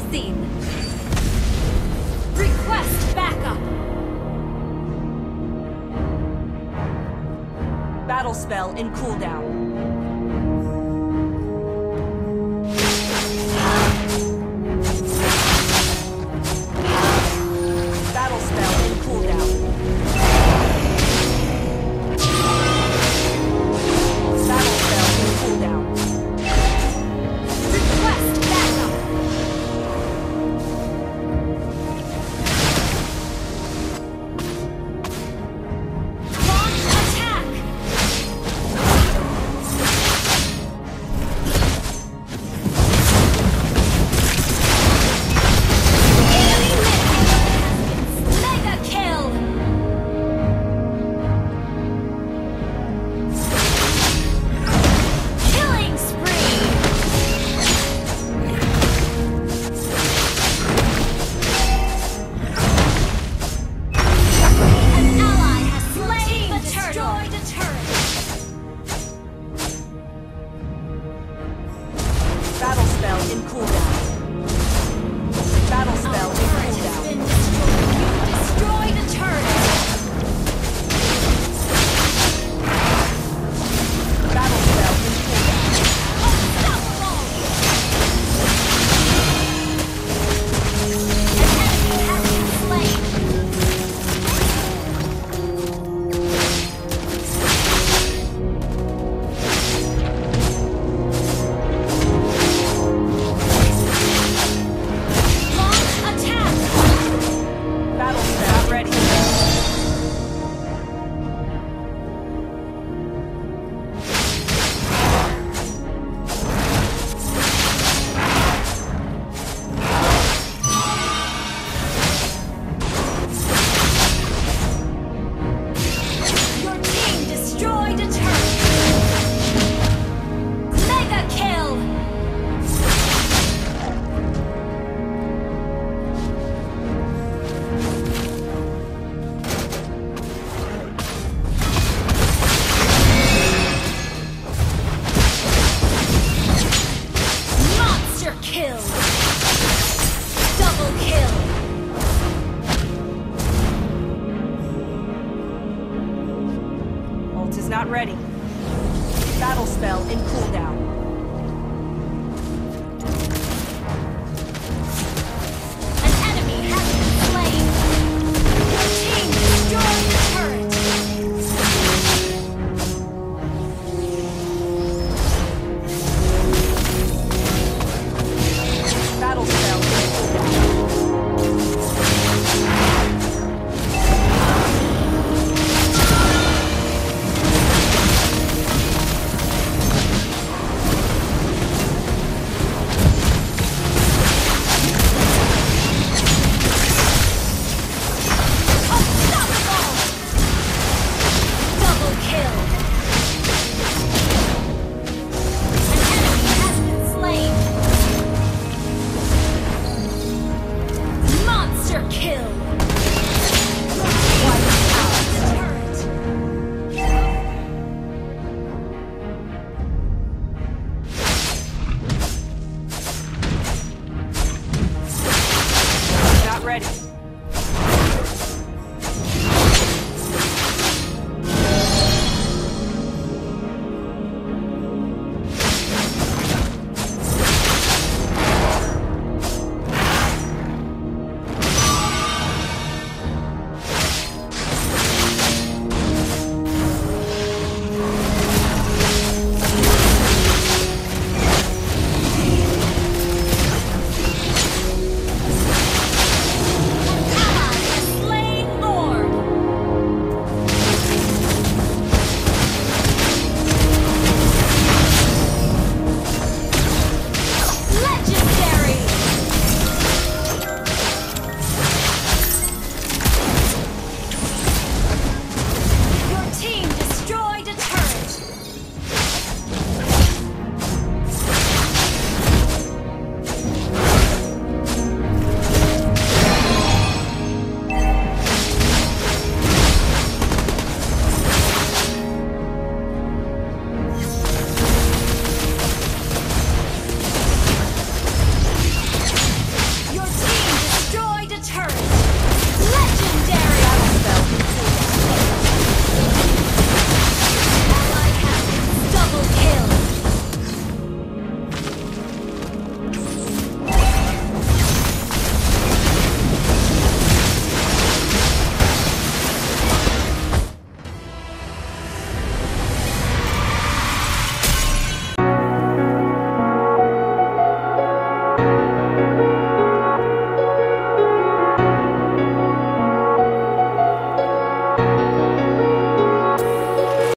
Nothing! Request backup! Battle spell in cooldown. Battle spell in cooldown. Battle spell in cooldown. Request backup! Launch attack! Mega kill! Killing spree! An ally has slain the turtle! Destroyed a turret! Battle spell in cooldown. Battle spell in Turret has cooldown. been destroyed. You destroyed a turret! Battle spell in cooldown. Unstoppable! An enemy has been slain! Launch attack! Battle spell ready. Your team destroyed a turret! Mega kill! Monster kill! Double kill! Ult is not ready. Battle spell in cooldown.